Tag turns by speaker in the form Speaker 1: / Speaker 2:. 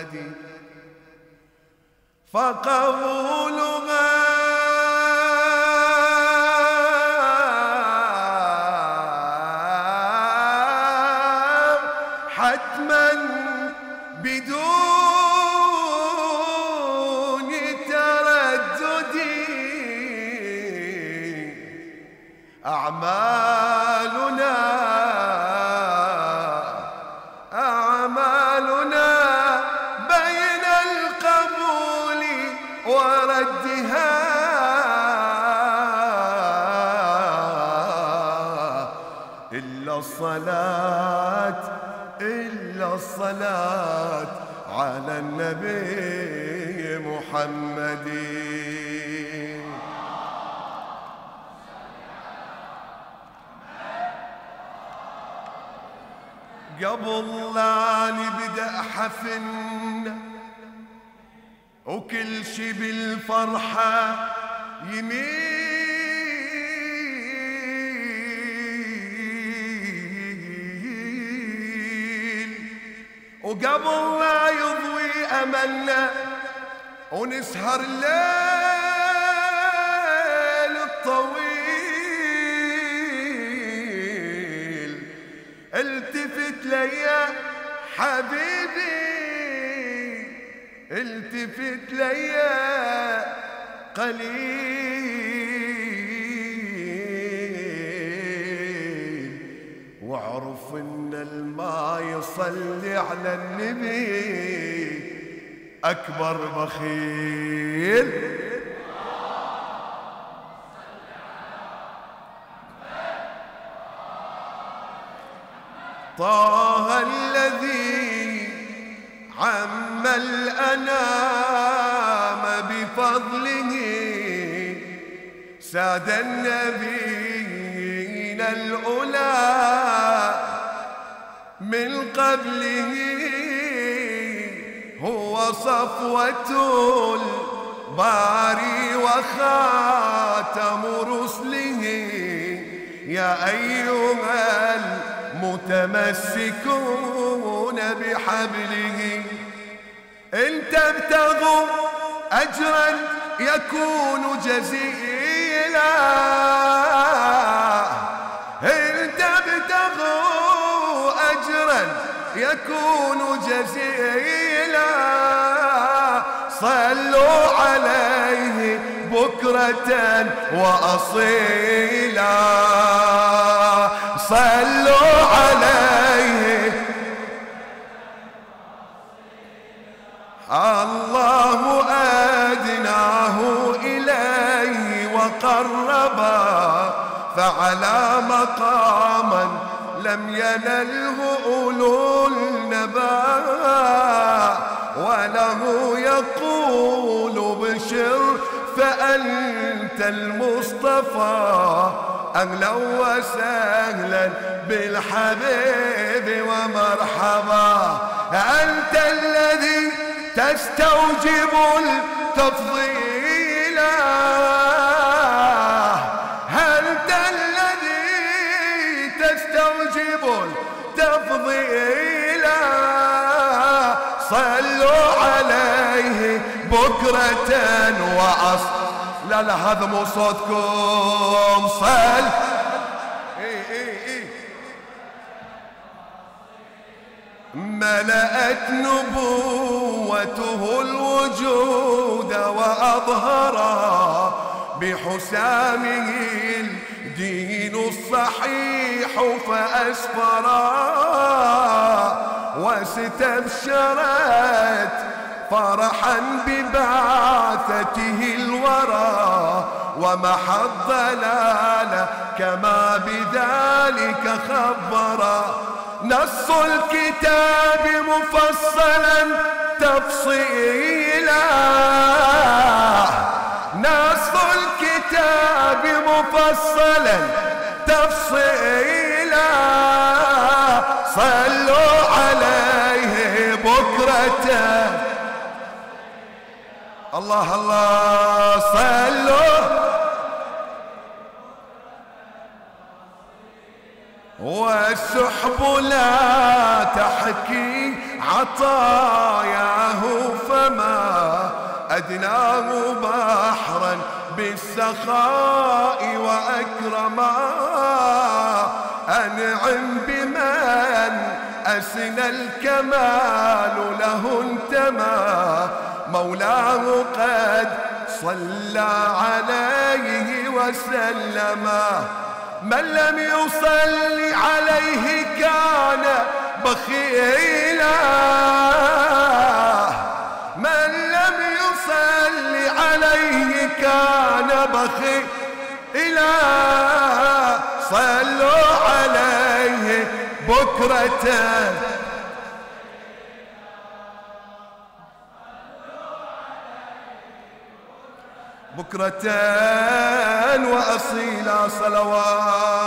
Speaker 1: محمد فقبولها حتما بدون تردد. أعمالنا بين القبول وردها إلا الصلاة على النبي محمد. قبل لا نبدأ حفلنا وكل شي بالفرحة يميل، وقبل لا يضوي أملنا ونسهر الليل الطويل، التفت ليا حبيبي، التفت ليا قليل، واعرف ان الما يصلي على النبي اكبر بخيل. طه الذي عم الأنام بفضله، ساد النبيين الأولى من قبله، هو صفوة الباري وخاتم رسله. يا أيها المتمسكون بحبله إن تبتغوا أجرا يكون جزيلا، إن تبتغوا أجرا يكون جزيلا، صلوا عليه بكرة وأصيلا، صلوا عليه. الله أدناه إليه وقربا، فعلى مقاما لم ينله أولو النبا، وله يقول بشر فأنت المصطفى، أهلا وسهلا بالحبيب ومرحبا، أنت الذي تستوجب التفضيل، أنت الذي تستوجب التفضيل، صلوا عليه بكرة وأصلا. لا هذا مو صوتكم، صل. ملأت نبوته الوجود وأظهرا، بحسامه الدين الصحيح فأسفرا، واستبشرت فرحا ببعثته الورى، ومحى الضلال كما بذلك خبرا، نص الكتاب مفصلا تفصيلا، نص الكتاب مفصلا تفصيلا، صلوا عليه بكرة. الله الله صلوا. والسحب لا تحكي عطاياه فما أدناه بحرا بالسخاء وأكرما. أنعم بمن أسنى الكمال له انتمى، مولاه قد صلى عليه وسلم. من لم يصلي عليه كان بخيلا، من لم يصلي عليه كان بخيلا. صلوا عليه بكرة بكرة وأصيلا صلوات.